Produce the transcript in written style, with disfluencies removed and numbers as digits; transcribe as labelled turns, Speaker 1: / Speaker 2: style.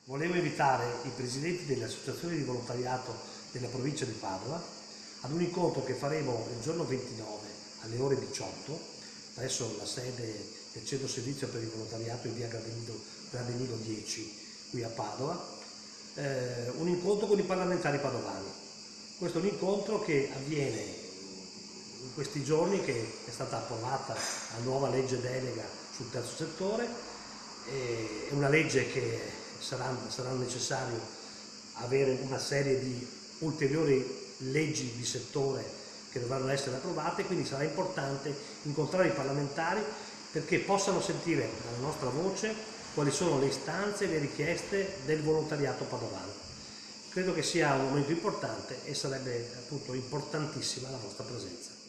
Speaker 1: Volevo invitare i presidenti delle associazioni di volontariato della provincia di Padova ad un incontro che faremo il giorno 29 alle ore 18 presso la sede del centro servizio per il volontariato in via Gradimiro 10 qui a Padova, un incontro con i parlamentari padovani. Questo è un incontro che avviene in questi giorni, che è stata approvata la nuova legge delega sul terzo settore. È una legge che sarà necessario avere una serie di ulteriori leggi di settore che dovranno essere approvate, quindi sarà importante incontrare i parlamentari perché possano sentire dalla nostra voce quali sono le istanze e le richieste del volontariato padovano. Credo che sia un momento importante e sarebbe appunto importantissima la vostra presenza.